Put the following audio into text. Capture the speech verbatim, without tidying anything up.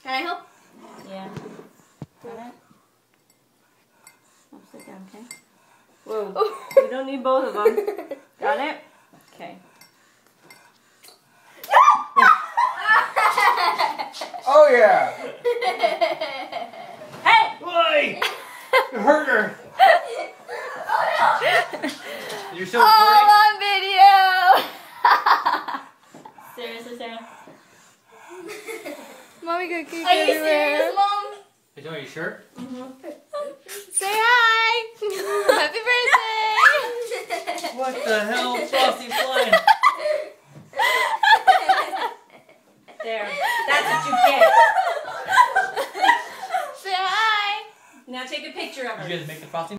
Can I help? Yeah. Got it? I'll sit down, okay? Whoa. You don't need both of them. Got it? Okay. Oh yeah! Hey! Why? You hurt her. You're so All recording? on video! Seriously, Sarah? Mommy got cake Are you everywhere. serious, Mom? Are you doing your shirt? Mm-hmm. Say hi! Happy birthday! What the hell? Frosty's flying. There. That's what you get. Say hi! Now take a picture of her. Did you guys make the frosting?